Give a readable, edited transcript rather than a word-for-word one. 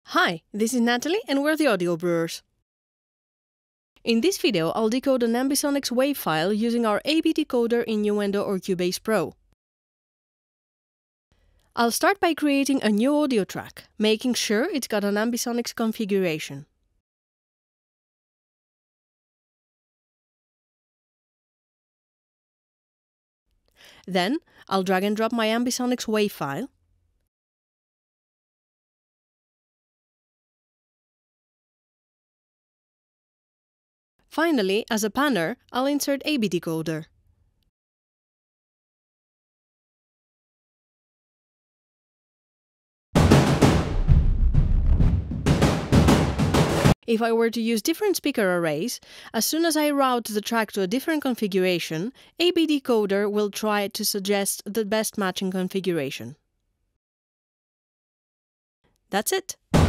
Hi, this is Natalie and we're the Audio Brewers. In this video, I'll decode an Ambisonics WAV file using our AB decoder in Nuendo or Cubase Pro. I'll start by creating a new audio track, making sure it's got an Ambisonics configuration. Then, I'll drag and drop my Ambisonics WAV file. Finally, as a panner, I'll insert AB decoder. If I were to use different speaker arrays, as soon as I route the track to a different configuration, AB decoder will try to suggest the best matching configuration. That's it!